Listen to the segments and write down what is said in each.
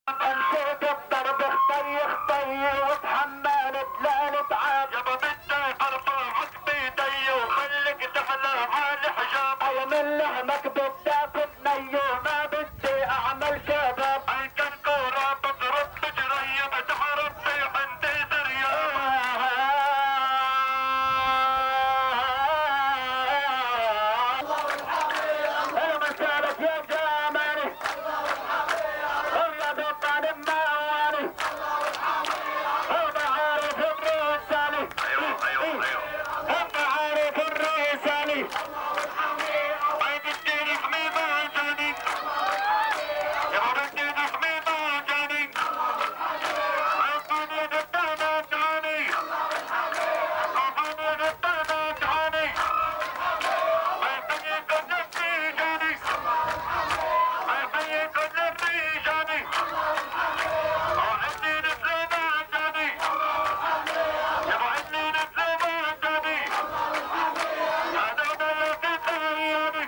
امشيت الضرب خطي وتحملت لا نتعب يابا بدي ارفعك بيدي وخليك تحلى على الحجاب. اي من لحمك بدي اكل نيو ما بدي اعمل كباب. اي كان كورة بضرب بجري بتحرب في عندي دريا. مسالك يا جمالي يا بطل الموالي انت عارف الرسالي انت عارف الرسالي اي بدي نحمي مجاني يابا بدي نحمي مجاني. اعطوني بالدنيا تعاني اعطوني بالدنيا تعاني. اعطوني كل رجالي اعطوني كل رجالي. عندي نسل مجاني يابا عندي نسل مجاني. هذا يا في خيالي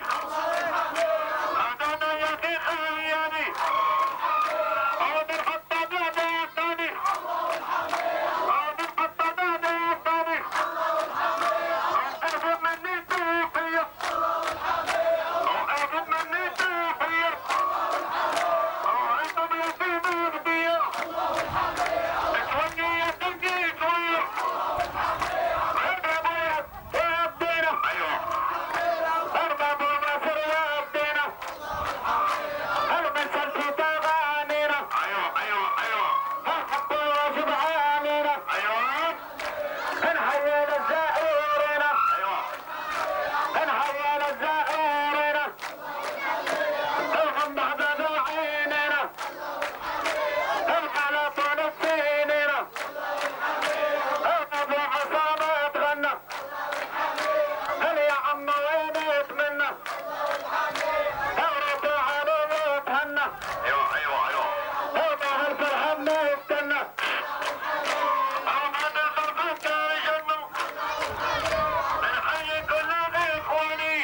هذا يا في خيالي. عود الحطة نادى الثاني عود الحطة نادى الثاني. اقرب مني توفية اقرب مني توفية. انتم يا في مغدية تسوني يا تنجي شوية. اربابوا يا بدينا ايوه اربابوا مصر يا بدينا المثل في تغانينا ايوه الحب واجب علينا ايوه نحيي الزائرين ايوه نحيي الزائرين الغم حباب عينينا الحلا طول السنين ابو عصابة تغنى هل يا عم وين يتمنى اغرب عليه يتهنى ايوه هذا هالفرحة ما يستنى بعد الفرقة يجنوا. نحيي كل اخواني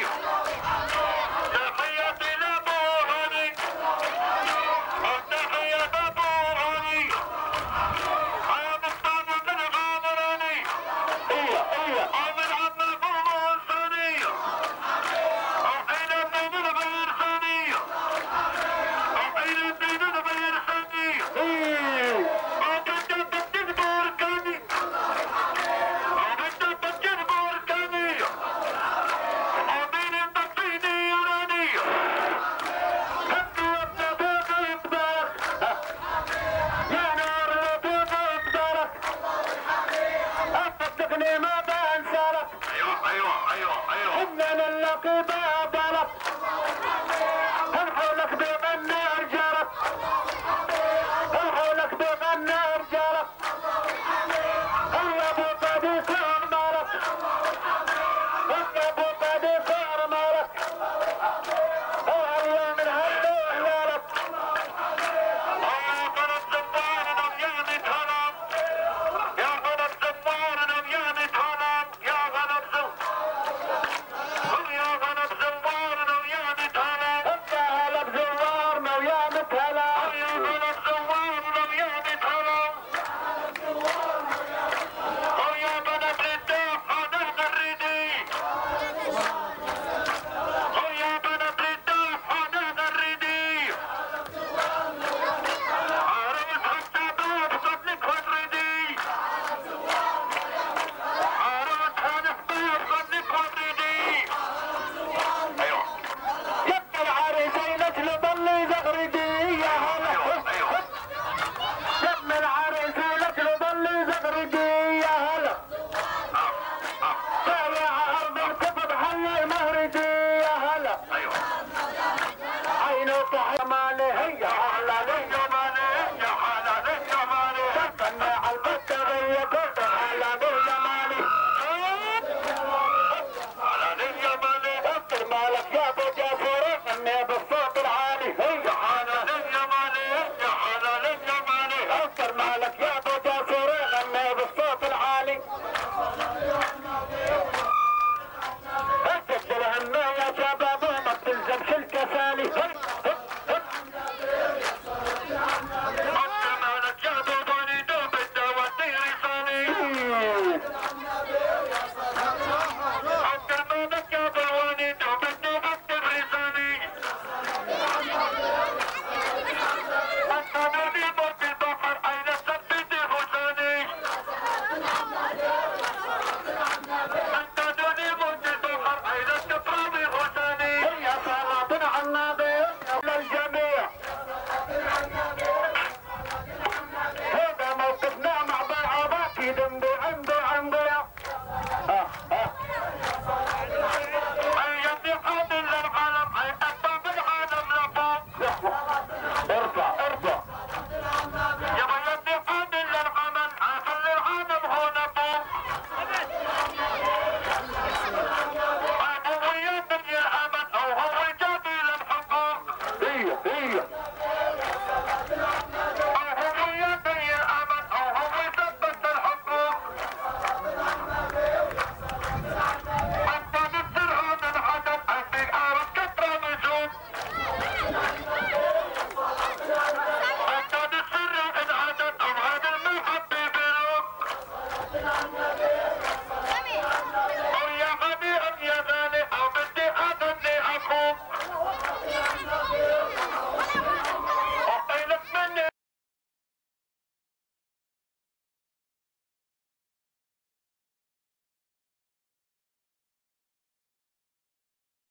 تحياتي لابو هاني والتحية لابو هاني. حياة الصعب من غامراني ومن عم ابو الثاني وحين الدين الغير ثاني وحين الدين الغير ثاني. وكنت بتجد بركاني وكنت بتجد بركاني ومين تطفيني يراني. هدي ابن بيض يقدرك يا نور بيض يقدرك اصدقني ما بنسالك ايوه إنا نلقي بابلك نحولك بغنى رجالك نحولك بغنى رجالك يا ابو قدي صار مالك يا ابو قدي صار مالك هلا من هلا هلالك يا غلط زوار نبياني تهرب يا غلط زوار نبياني تهرب يا غلط زوار نبياني تهرب. انت هلا بزوارنا ويا متهلا يا غلط زوار نبياني تهرب. يا بنات الداف هذا غردي يا بنات الداف هذا غردي. عروس الشباب قبلك وردي عروس الشباب قبلك وردي. ايوه يا ابن العريسين اجل ضلي زغردي يا هلا يا ابن العريسين اجل ضلي زغردي يا هلا طالع ارض الكفر حي مهردي يا هلا ايوه عينه طحي مالي هي احلى لي جمالي يا حلال جمالي. تفنى على البطارية كنت احلى بالجمالي حلال جمالي اكتر مالك يا ابو جاسور اني بفضل